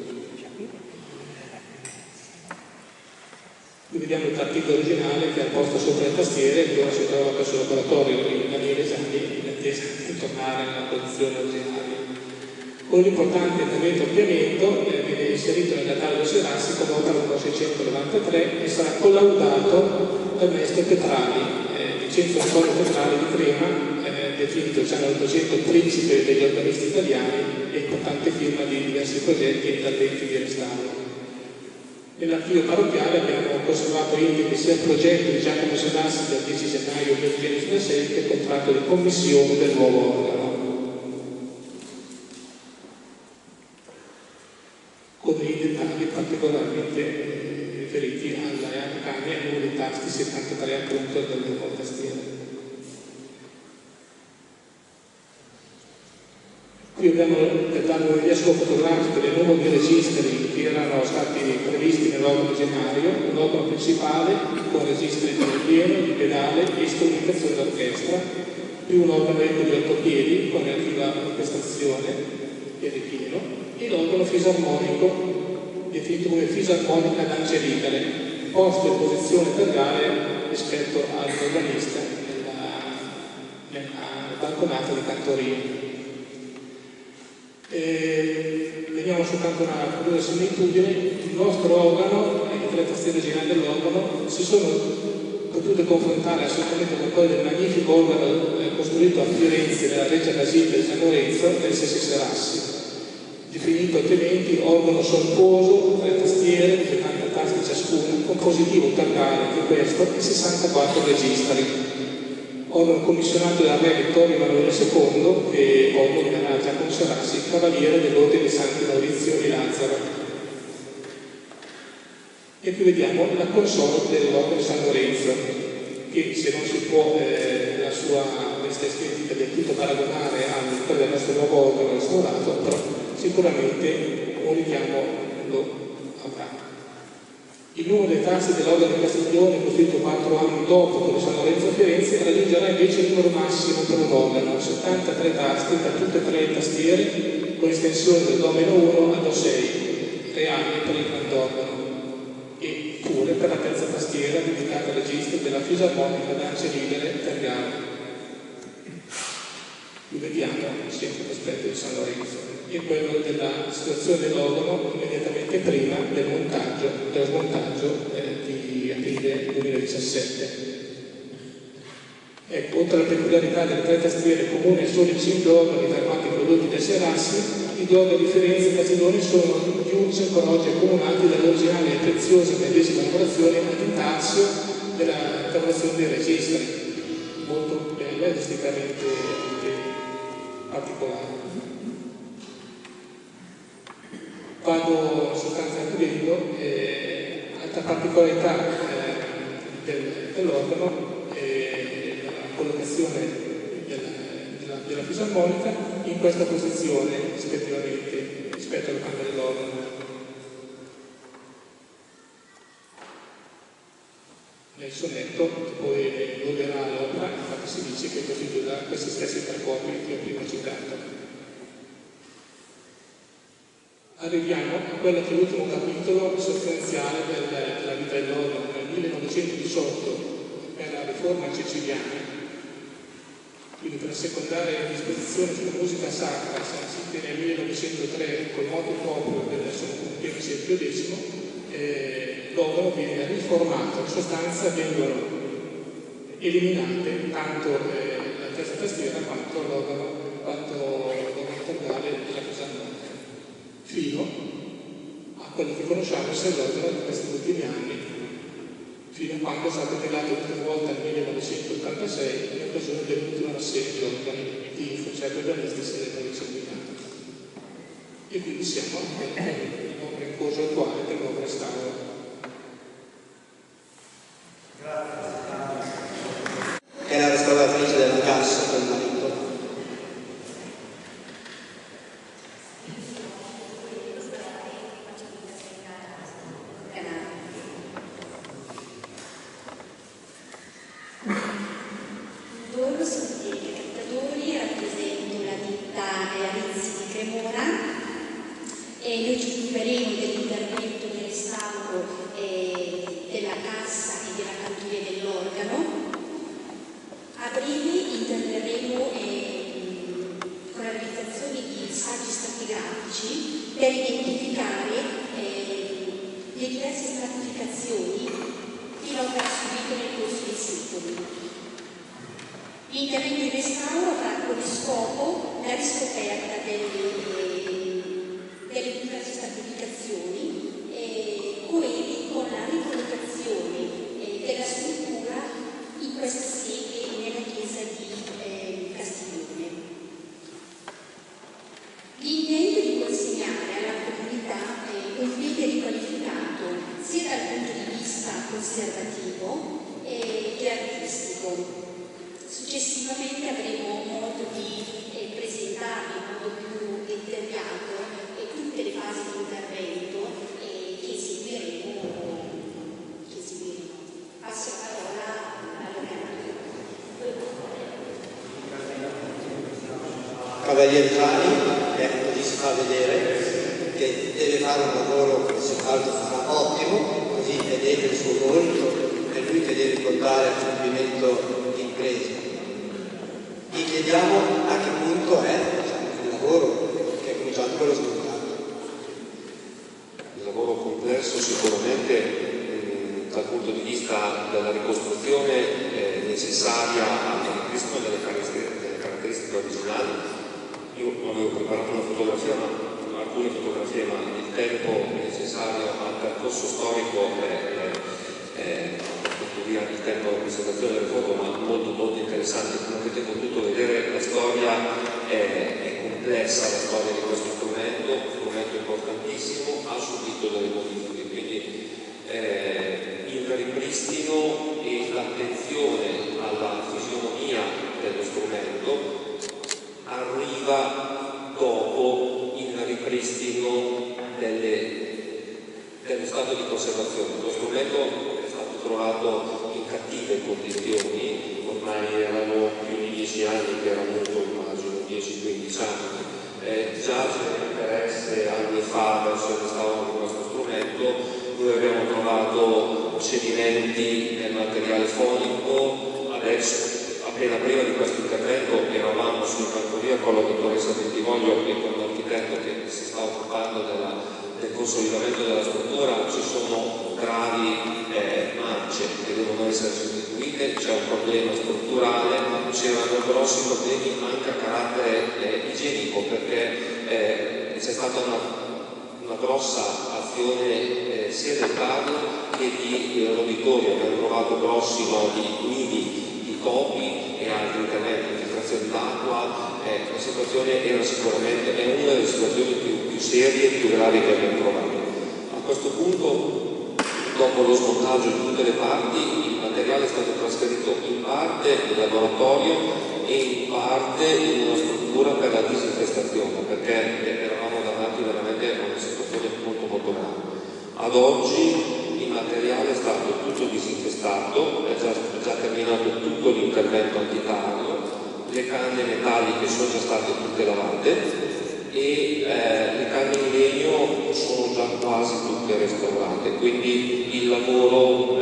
Qui vediamo il tappito originale che ha posto sopra le tastiere e che ora si trova presso il laboratorio di Daniele Gianni in attesa di tornare alla posizione originaria. Con l'importante intervento ampliamento eh, viene inserito nel catalogo Serassi come opera numero seicentonovantatré e sarà collaudato dal maestro Petrali, eh, Vincenzo Antonio Petrali di Crema, eh, definito già nell'Ottocento principe degli organisti italiani e importante firma di diversi progetti e interventi di restauro. Nell'archivio parrocchiale abbiamo conservato integri sia il progetto di Giacomo Serassi del dieci gennaio millenovecentosettantasei che il contratto di commissione del nuovo organo. Con dei dettagli particolarmente eh, riferiti alla arcane e ai numeri di tasti settantatré appunto del nuovo tastiere. Qui abbiamo dato un riassunto fotografico del numero di registri che erano stati previsti nell'organo originario, un organo principale con registri di ripieno, di pedale e strumentazione d'orchestra, più un organo eco di otto piedi con relativa orchestrazione e ripieno, e l'organo fisarmonico, definito come fisarmonica ad ance libere, posto in posizione tergale rispetto all'organista nella, nella balconata di cantoria. E veniamo soltanto a una curiosa similitudine: il nostro organo e le tre tastiere originali dell'organo si sono potute confrontare assolutamente con quello del magnifico organo eh, costruito a Firenze nella Reggia Basilica di San Lorenzo del Sessi Serassi, definito altrimenti organo sontuoso, tre tastiere, settanta tasti ciascuna, compositivo tergale anche questo e sessantaquattro registri. Organo commissionato dal re Vittorio Emanuele secondo che poi nominerà Giacomo Serassi cavaliere dell'Ordine di Santi Maurizio e Lazzaro. E qui vediamo la console dell'organo di San Lorenzo, che se non si può eh, la sua questa estetica del tutto paragonare a quella del nostro nuovo organo restaurato, però sicuramente un richiamo lo avrà. Il numero dei tasti dell'organo di Castiglione, costruito quattro anni dopo con il San Lorenzo a Firenze, raggiungerà invece il numero massimo per un organo, settantatré tasti per tutte e tre le tastiere, con estensione del Do meno uno a Do sei, reali per il grandorgano, e pure per la terza tastiera dedicata al registro della fisarmonica ad ance libere tergale. Qui vediamo sempre l'aspetto di San Lorenzo e quello della situazione dell'organo immediatamente prima del montaggio, dello smontaggio eh, di aprile duemiladiciassette. Ecco, oltre alla peculiarità delle tre tastiere comuni ai soli cinque organi tra quanti prodotti da Serassi, i due organi di Firenze e Castiglione sono chiusi ancora oggi accomunati dall'originale e preziosa medesima lavorazione ad intarsio della lavorazione dei registri, molto bella e esteticamente particolare. Vado soltanto chiudendo, eh, altra particolarità eh, del, dell'organo eh, la collocazione della, della, della fisarmonica in questa posizione rispettivamente rispetto alla camera dell'organo. Nel sonetto poi loderà l'opera, infatti si dice che costituirà questi stessi tre corpi che ho prima citato. Arriviamo a quello che è l'ultimo capitolo sostanziale del, della vita dell'organo. Nel millenovecentodiciotto, per la riforma siciliana, quindi per assecondare disposizioni sulla musica sacra sancite nel millenovecentotre col moto proprio del Pontefice Pio X, eh, l'organo viene riformato, in sostanza vengono eliminate tanto eh, la terza tastiera quanto l'organo quanto l'organo tergale della fisarmonica, fino a quello che conosciamo essere l'organo di questi ultimi anni, fino a quando è stato integrato l'ultima volta nel millenovecentottantasei in occasione dell'ultima rassegna di organi di concerti organistici della provincia di Milano. E quindi siamo all'opera in corso attuale del nuovo restauro. tramite della cassa col marito. Buongiorno, sono Tieri Cattatori, rappresento la ditta Arizzi di Cremona e noi ci occuperemo dell'intervento di restauro eh, della cassa e della cantoria dell'organo. A breve interverremo eh, con la realizzazione di saggi stratigrafici per identificare eh, le diverse stratificazioni finora subite nel corso dei secoli. L'intervento di restauro avrà come scopo la riscoperta delle, delle diverse stratificazioni eh, coerenti con la ricollocazione eh, della struttura in questa sede nella chiesa di eh, Castiglione. L'intento è di consegnare alla comunità eh, un piede riqualificato sia dal punto di vista conservativo eh, che artistico. Successivamente avremo modo di eh, presentare in modo più dettagliato eh, tutte le fasi di intervento eh, che seguiremo. Che seguiremo. Passo la parola all'organico. Cavaliere Gianni, eh, così si fa vedere che deve fare un lavoro che sicuramente farà ottimo, così vedete il suo volto, è lui che deve portare a compimento l'impresa. Gli chiediamo a che punto è il lavoro che è cominciato con lo smontaggio. Il lavoro complesso sicuramente mh, dal punto di vista della ricostruzione eh, necessaria al ripristino delle caratteristiche, delle caratteristiche originali. Io avevo preparato una fotografia, ma, alcune fotografie, ma il tempo necessario al percorso storico è, è, è via il tempo della presentazione delle foto, ma molto molto interessante. Come avete potuto vedere, la storia è, è complessa, la storia di questo strumento, un strumento importantissimo, ha subito delle modifiche, quindi eh, il ripristino e l'attenzione alla fisionomia dello strumento arriva dopo il ripristino delle, dello stato di conservazione. Lo strumento trovato in cattive condizioni, ormai erano più di dieci anni che era molto, immagino, dieci quindici anni. Eh, già c'era interesse anni fa verso il restauro di questo strumento. Noi abbiamo trovato cedimenti nel materiale fonico. Adesso, appena prima di questo intervento, eravamo su cantoria con la dottoressa Bentivoglio e con l'architetto che si sta occupando della del consolidamento della struttura. Ci sono gravi eh, mance che devono essere sostituite, c'è un problema strutturale, c'erano grossi problemi anche a carattere eh, igienico, perché eh, c'è stata una, una grossa azione eh, sia del taglio che di eh, roditori. Abbiamo trovato grossi nodi, nidi di topi e altri interventi, infiltrazioni d'acqua. Eh, la situazione era sicuramente è una delle situazioni più, più serie e più gravi che abbiamo trovato. A questo punto, dopo lo smontaggio di tutte le parti, il materiale è stato trasferito in parte in laboratorio e in parte in una struttura per la disinfestazione, perché eravamo davanti veramente a una situazione molto molto grave. Ad oggi il materiale è stato tutto disinfestato, è già, è già terminato tutto l'intervento antitaglio, le canne metalliche sono già state tutte lavate e eh, le canne in legno sono già quasi tutte restaurate, quindi il lavoro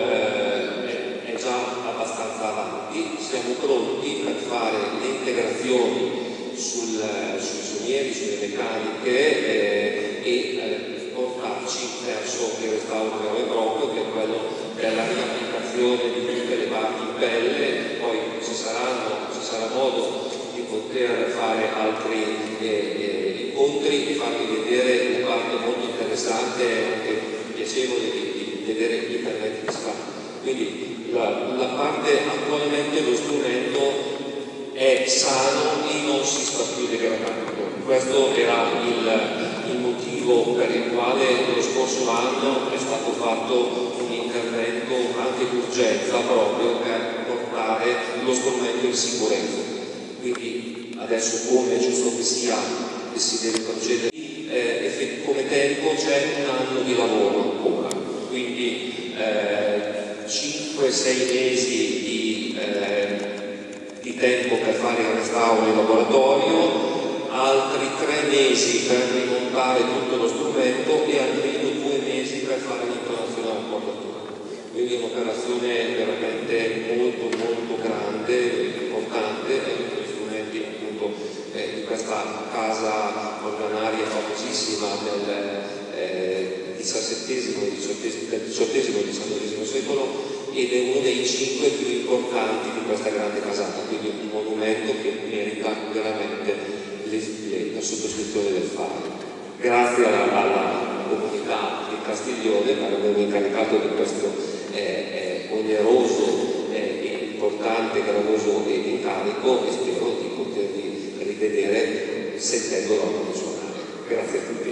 eh, è, è già abbastanza avanti. Siamo pronti per fare le integrazioni sul, sui suonieri, sulle meccaniche eh, e eh, portarci verso il restauro vero e proprio, che è quello della riapplicazione di tutte le parti in pelle. Poi ci saranno ci sarà modo di poter fare altri eh, eh, incontri e farvi vedere una parte molto interessante e anche piacevole di, di vedere gli interventi che si fanno. Quindi la, la parte attualmente lo strumento è sano e non si sta più degradando. Questo era il, il motivo per il quale lo scorso anno è stato fatto un intervento anche d'urgenza proprio per portare lo strumento in sicurezza. Quindi adesso, come è giusto che sia, che si deve procedere, eh, come tempo c'è un anno di lavoro ancora, quindi eh, cinque sei mesi di, eh, di tempo per fare il restauro in laboratorio, altri tre mesi per rimontare tutto lo strumento e almeno due mesi per fare l'intonazione alla portatura. Quindi è un'operazione veramente molto molto grande, importante, e tutti gli strumenti appunto eh, di questa casa organaria famosissima del eh, diciassettesimo, diciottesimo e diciannovesimo secolo, ed è uno dei cinque più importanti di questa grande casata, quindi un monumento che merita veramente la sottoscrizione del faro. Grazie alla, alla comunità di Castiglione per avermi incaricato di questo eh, eh, oneroso eh, e importante, gravoso incarico, e spero di potervi rivedere sentendo l'organo suonare. Grazie a tutti.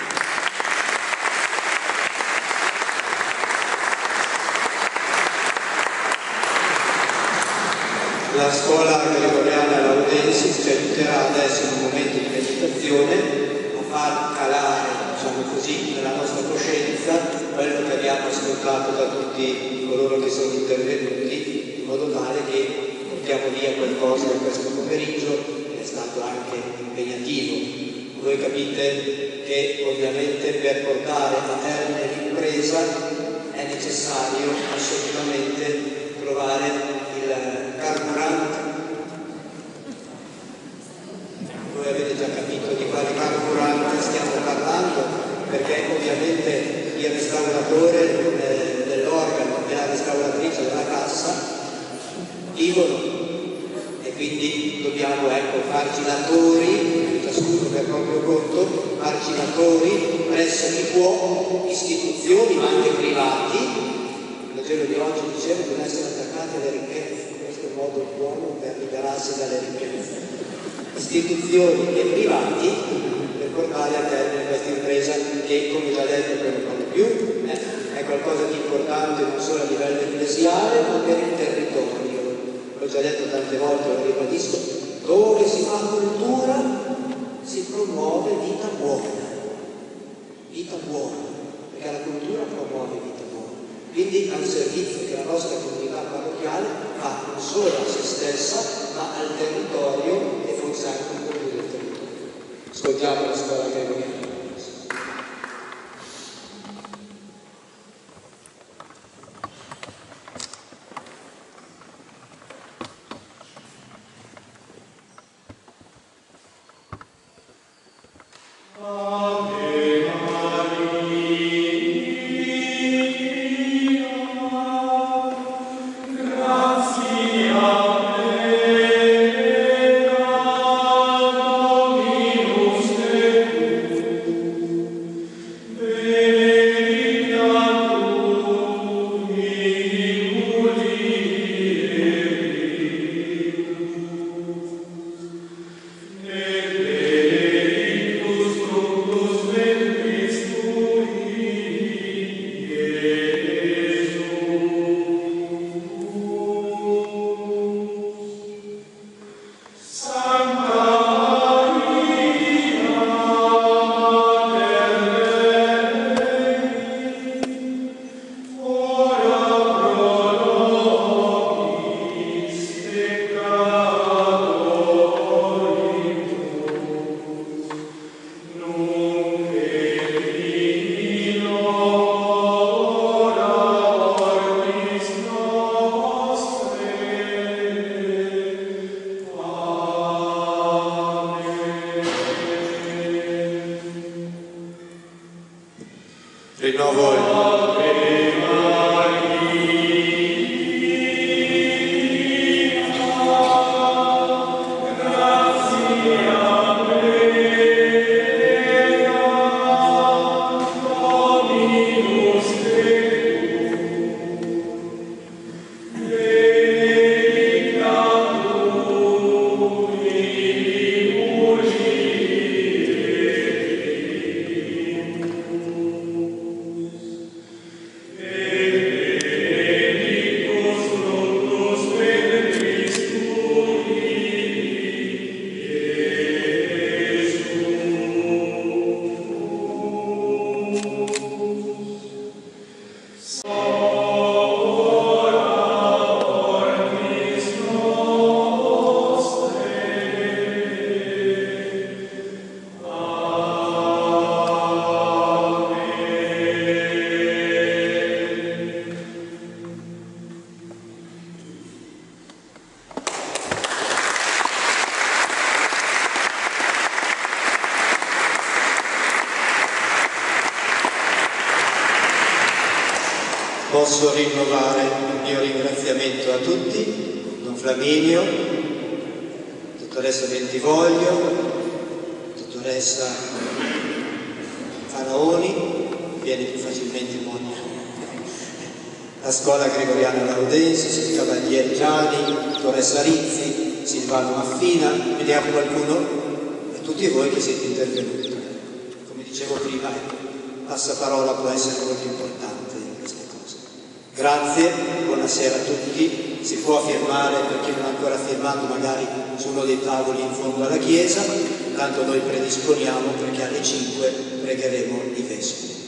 La scuola gregoriana Laudensis ci aiuterà adesso in un momento di meditazione a far calare, diciamo così, nella nostra coscienza quello che abbiamo ascoltato da tutti coloro che sono intervenuti, in modo tale che portiamo via qualcosa da questo pomeriggio che è stato anche impegnativo. Voi capite che ovviamente per portare a termine l'impresa è necessario assolutamente trovare il carburante. Voi avete già capito di quale carburante stiamo parlando, perché ovviamente il restauratore eh, dell'organo e la restauratrice della cassa vivono, e quindi dobbiamo ecco, farci datori, ciascuno per proprio conto, farci datori presso chi può, istituzioni ma anche privati. Il Vangelo di oggi diceva di non essere attaccati alle ricchezze, questo è un modo buono per liberarsi dalle ricchezze. Istituzioni e privati per portare a termine questa impresa che, come già detto per un po' più, eh, è qualcosa di importante non solo a livello ecclesiale ma per il territorio. L'ho già detto tante volte, lo ribadisco, dove si fa cultura si promuove vita buona, vita buona, perché la cultura promuove vita buona. Quindi è un servizio che la nostra comunità parrocchiale fa non solo a se stessa, ma al territorio e forse anche un po' più del territorio. Ascoltiamo la scuola gregoriana. Benedictus fructus posso rinnovare il mio ringraziamento a tutti, Don Flaminio, dottoressa Bentivoglio, dottoressa Faraoni, viene più facilmente Monia, la scuola gregoriana Laudensis, il Cavaliere Gianni, dottoressa Rizzi, Silvano Maffina, vediamo qualcuno, e tutti voi che siete intervenuti. Come dicevo prima, il passaparola può essere molto importante in queste cose. Grazie, buonasera a tutti, si può firmare per chi non ha ancora firmato magari su uno dei tavoli in fondo alla chiesa, intanto noi predisponiamo perché alle cinque pregheremo i vescovi.